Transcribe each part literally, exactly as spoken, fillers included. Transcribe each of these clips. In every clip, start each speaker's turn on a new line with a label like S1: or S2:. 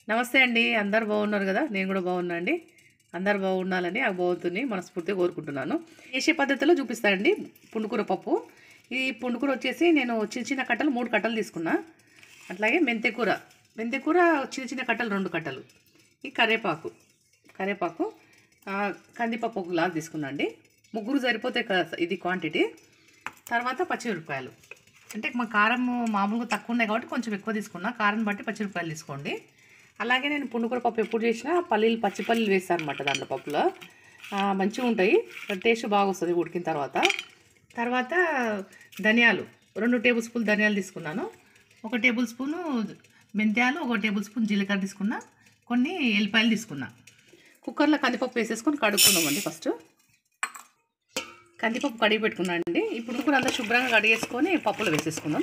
S1: నమస్తే అండి. అందరూ బాగున్నారు కదా? నేను కూడా బాగున్నా అండి. అందరూ బాగుండాలని ఆ భగవంతుని మనస్ఫూర్తిగా కోరుకుంటున్నాను. చేసే పద్ధతిలో చూపిస్తానండి పుండుకూర పప్పు. ఈ పుండుకూర వచ్చేసి నేను చిన్న చిన్న కట్టలు మూడు కట్టలు తీసుకున్నా. అట్లాగే మెంతెకూర మెంతెకూర చిన్న చిన్న కట్టలు రెండు కట్టలు. ఈ కరేపాకు కరేపాకు కందిపప్పు ఒక గ్లాస్ తీసుకున్నా అండి. ముగ్గురు సరిపోతాయి కదా ఇది క్వాంటిటీ. తర్వాత పచ్చిమిరపకాయలు, అంటే మా కారం మామూలుగా తక్కువ ఉన్నాయి కాబట్టి కొంచెం ఎక్కువ తీసుకున్నా. కారం బట్టి పచ్చిమిరపకాయలు తీసుకోండి. అలాగే నేను పుండుకూర పప్పు ఎప్పుడు చేసినా పల్లీలు పచ్చి పల్లీలు వేస్తాను అనమాట దాంట్లో పప్పులో. మంచిగా ఉంటాయి, టేస్ట్ బాగా వస్తుంది ఉడికిన తర్వాత. తర్వాత ధనియాలు రెండు టేబుల్ స్పూన్ ధనియాలు తీసుకున్నాను. ఒక టేబుల్ స్పూను మెంతాలు, ఒక టేబుల్ స్పూన్ జీలకర్ర తీసుకున్నా. కొన్ని ఎల్లిపాయలు తీసుకున్నా. కుక్కర్లో కందిపప్పు వేసేసుకొని కడుక్కున్నామండి. ఫస్ట్ కందిపప్పు కడిగి పెట్టుకున్నాను అండి. ఇప్పుడు కూడా అంతా శుభ్రంగా కడిగేసుకొని పప్పులో వేసేసుకుందాం.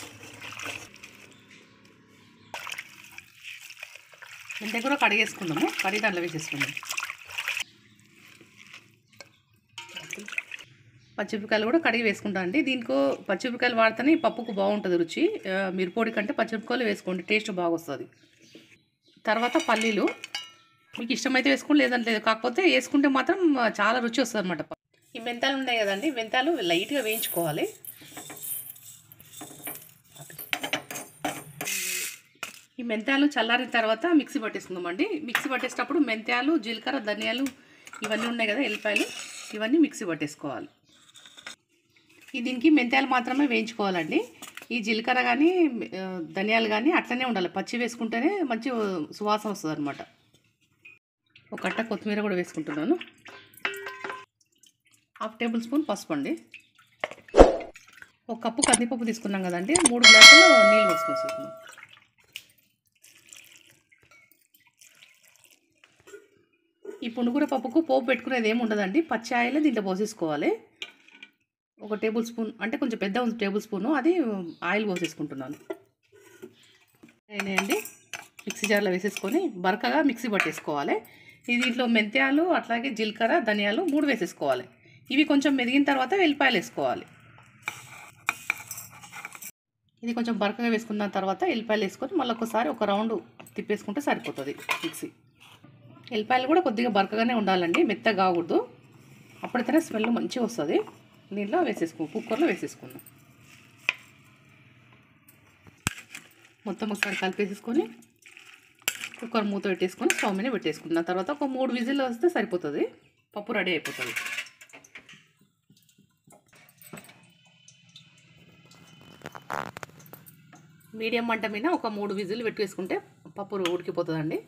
S1: మెంతి కూడా కడిగేసుకుందాము. కడిగి దాంట్లో వేసేసుకుందాం. పచ్చిమిరపకాయలు కూడా కడిగి వేసుకుంటాను అండి. దీనికో పచ్చిమిరపకాయలు వాడితేనే పప్పుకు బాగుంటుంది రుచి. మిరపొడి కంటే పచ్చిమిరపకాయలు వేసుకోండి, టేస్ట్ బాగా వస్తుంది. తర్వాత పల్లీలు మీకు ఇష్టమైతే వేసుకోండి, లేదంటే లేదు. కాకపోతే వేసుకుంటే మాత్రం చాలా రుచి వస్తుంది అనమాట. ఈ మెంతాలు ఉన్నాయి కదండి, మెంతాలు లైట్గా వేయించుకోవాలి. ఈ మెంతాలు చల్లారిన తర్వాత మిక్సీ పట్టేసుకుందామండి. మిక్సీ పట్టేటప్పుడు మెంతాలు, జీలకర్ర, ధనియాలు ఇవన్నీ ఉన్నాయి కదా, ఎల్లిపాయలు, ఇవన్నీ మిక్సీ పట్టేసుకోవాలి. ఈ దీనికి మెంతాలు మాత్రమే వేయించుకోవాలండి. ఈ జీలకర్ర కానీ ధనియాలు కానీ అట్లనే ఉండాలి, పచ్చి వేసుకుంటేనే మంచి సువాసన వస్తుంది అనమాట. ఒక కట్ట కొత్తిమీర కూడా వేసుకుంటున్నాను. హాఫ్ టేబుల్ స్పూన్ పసుపు అండి. ఒక కప్పు కందిపప్పు తీసుకున్నాం కదండి, మూడు గ్లాసులు నీళ్ళు పోసుకొస్తున్నాం. ఈ పుండుకూర పప్పుకు పోపు పెట్టుకునేది ఏమి ఉండదండి, పచ్చి ఆయిల్ దీంట్లో పోసేసుకోవాలి. ఒక టేబుల్ స్పూన్, అంటే కొంచెం పెద్ద టేబుల్ స్పూను, అది ఆయిల్ పోసేసుకుంటున్నాను. అయినాయండి. మిక్సీ జార్లో వేసేసుకొని బరకగా మిక్సీ పట్టేసుకోవాలి. ఇది దీంట్లో మెంతాలు అట్లాగే జీలకర్ర ధనియాలు మూడు వేసేసుకోవాలి. ఇవి కొంచెం మెదిగిన తర్వాత వెల్లిపాయలు వేసుకోవాలి. ఇది కొంచెం బరకగా వేసుకున్న తర్వాత ఎల్లిపాయలు వేసుకొని మళ్ళీ ఒకసారి ఒక రౌండ్ తిప్పేసుకుంటే సరిపోతుంది మిక్సీ. ఎల్లిపాయలు కూడా కొద్దిగా బరకగానే ఉండాలండి, మెత్తగా కాకూడదు. అప్పుడైతేనే స్మెల్ మంచిగా వస్తుంది. దీంట్లో వేసేసుకో కుక్కర్లో వేసేసుకుందాం. మొత్తం ఒకసారి కలిపేసేసుకొని కుక్కర్ మూత పెట్టేసుకొని స్టవ్ మీద పెట్టేసుకుందాం. తర్వాత ఒక మూడు విజిల్ వస్తే సరిపోతుంది, పప్పు రెడీ అయిపోతుంది. మీడియం మంట మీద ఒక మూడు విజిల్ పెట్టేసుకుంటే పప్పు ఉడికిపోతుందండి.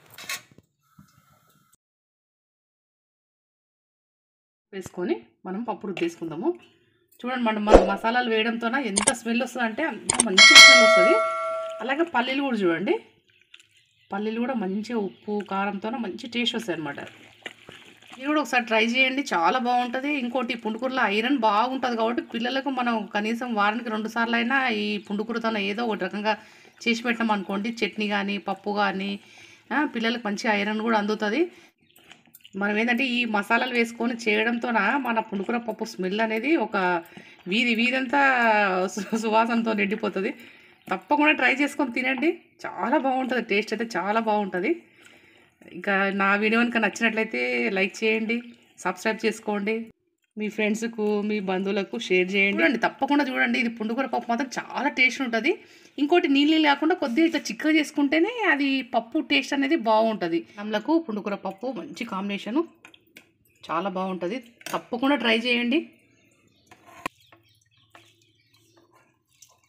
S1: వేసుకొని మనం పప్పు రుద్దేసుకుందాము. చూడండి, మనం మన మసాలాలు వేయడంతో ఎంత స్మెల్ వస్తుంది అంటే అంత మంచి స్మెల్ వస్తుంది. అలాగే పల్లీలు కూడా చూడండి, పల్లీలు కూడా మంచిగా ఉప్పు కారంతో మంచి టేస్ట్ వస్తాయి అనమాట. ఇది కూడా ఒకసారి ట్రై చేయండి, చాలా బాగుంటుంది. ఇంకోటి పుండుకూరలో ఐరన్ బాగుంటుంది కాబట్టి పిల్లలకు మనం కనీసం వారానికి రెండు సార్లు అయినా ఈ పుండుకూరతో ఏదో ఒకటి రకంగా చేసి పెట్టాం అనుకోండి, చట్నీ కానీ పప్పు కానీ, పిల్లలకు మంచి ఐరన్ కూడా అందుతుంది. మనం ఏంటంటే ఈ మసాలాలు వేసుకొని చేయడంతో మన పుండుకూర పప్పు స్మెల్ అనేది ఒక వీధి వీధంతా సువాసనతో నిండిపోతుంది. తప్పకుండా ట్రై చేసుకొని తినండి, చాలా బాగుంటుంది. టేస్ట్ అయితే చాలా బాగుంటుంది. ఇంకా నా వీడియో కనుక నచ్చినట్లయితే లైక్ చేయండి, సబ్స్క్రైబ్ చేసుకోండి, మీ ఫ్రెండ్స్కు మీ బంధువులకు షేర్ చేయండి. చూడండి, తప్పకుండా చూడండి. ఇది పుండుకూర పప్పు మాత్రం చాలా టేస్ట్ ఉంటుంది. ఇంకోటి నీళ్ళు లేకుండా కొద్దిగా ఇట్లా చిక్కగా చేసుకుంటేనే అది పప్పు టేస్ట్ అనేది బాగుంటుంది. అన్నంలకు పుండుకూర పప్పు మంచి కాంబినేషను, చాలా బాగుంటుంది. తప్పకుండా ట్రై చేయండి.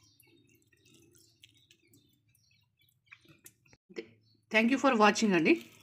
S1: థ్యాంక్ యూ ఫర్ వాచింగ్ అండి.